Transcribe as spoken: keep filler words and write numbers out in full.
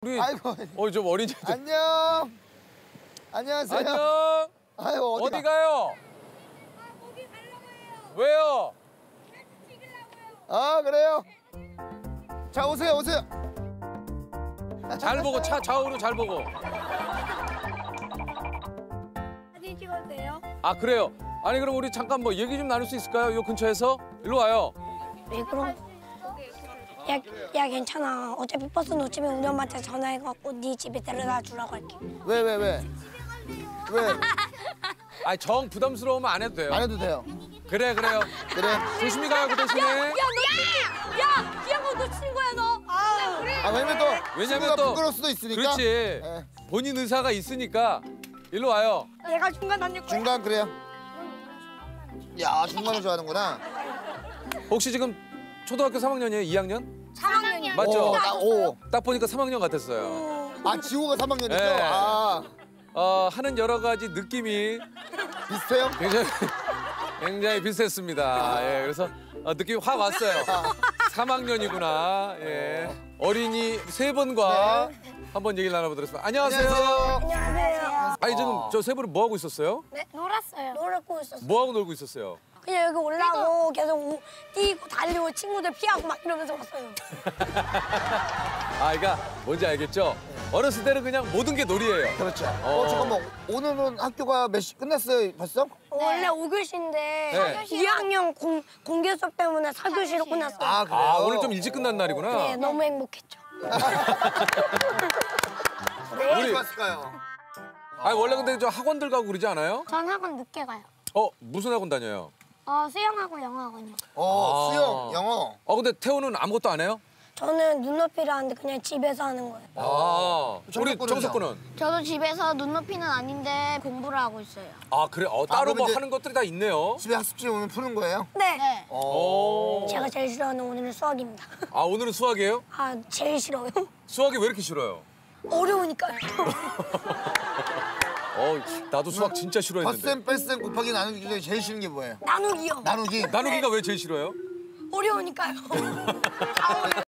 우리 아이고. 어, 좀 어린 애. 안녕. 안녕하세요. 안녕. 아유, 어디, 어디 가요? 아, 거기 가려고 해요. 왜요? 같이 찍으려고요. 아, 그래요? 자, 오세요, 오세요. 잘 보고 차 좌우로 잘 보고. 사진 찍어도 돼요? 아 그래요? 아니 그럼 우리 잠깐 뭐 얘기 좀 나눌 수 있을까요? 요 근처에서? 일로 와요. 왜 그럼? 야, 야 괜찮아. 어차피 버스 놓치면 우리 엄마한테 전화해갖고 네 집에 데려다 주라고 할게. 왜, 왜, 왜? 왜? 아니 정 부담스러우면 안 해도 돼요. 안 해도 돼요. 그래 그래요. 그래. 조심히 가요 그 대신에. 야, 너 야, 귀한 거 놓치는 거야 너. 아, 그래. 아, 왜냐면 또 왜냐면 친구가 또 부끄러울 수도 있으니까. 그렇지. 예. 본인 의사가 있으니까 일로 와요. 얘가 중간 다닐 거야. 중간 그래요. 야, 중간을 좋아하는구나. 혹시 지금 초등학교 삼 학년이에요? 이 학년? 삼 학년이야. 맞죠? 오, 나, 오. 딱 보니까 삼 학년 같았어요. 아, 지호가 삼 학년이죠? 네. 아, 어, 하는 여러 가지 느낌이 비슷해요? 굉장히 굉장히 비슷했습니다. 예, 그래서 어, 느낌이 확 왔어요. 삼 학년이구나. 예. 어린이 세 분과 한번 얘기를 나눠보도록 하겠습니다. 안녕하세요. 안녕하세요. 안녕하세요. 아니 지금 저 세 분은 뭐 하고 있었어요? 네, 놀았어요. 놀고 있었어. 뭐 하고 놀고 있었어요? 그냥 여기 올라오고 계속 우- 뛰고 달리고 친구들 피하고 막 이러면서 왔어요. 아, 그러니까 뭔지 알겠죠? 어렸을 때는 그냥 모든 게 놀이예요. 그렇죠. 어. 어, 잠깐만. 오늘은 학교가 몇 시 끝났어요, 벌써? 원래 오 교시인데 네. 이 학년 공, 공개 수업 때문에 사 교시로 끝났어요. 아, 그래요? 아, 오늘 좀 일찍 끝난 날이구나. 네, 너무 행복했죠. 네. 우리- 좋았을까요? 아니 원래 근데 저 학원들 가고 그러지 않아요? 전 학원 늦게 가요. 어, 무슨 학원 다녀요? 어, 수영하고 영어학원요. 어, 아. 수영, 영어. 어, 근데 태호는 아무것도 안 해요? 저는 눈높이를 하는데 그냥 집에서 하는 거예요. 아, 우리 정석군은요? 정석군은? 저도 집에서 눈높이는 아닌데 공부를 하고 있어요. 아, 그래? 어, 따로 그럼 뭐 이제- 하는 것들이 다 있네요. 집에 학습지 오면 푸는 거예요? 네. 네. 오. 제가 제일 싫어하는 오늘은 수학입니다. 아, 오늘은 수학이에요? 아, 제일 싫어요. 수학이 왜 이렇게 싫어요? 어려우니까요. 어, 나도 수학 진짜 싫어했는데. 덧셈, 뺄셈, 곱하기 나누기 중에 제일 싫은 게 뭐예요? 나누기요. 나누기. 나누기가 왜 제일 싫어요? 어려우니까요.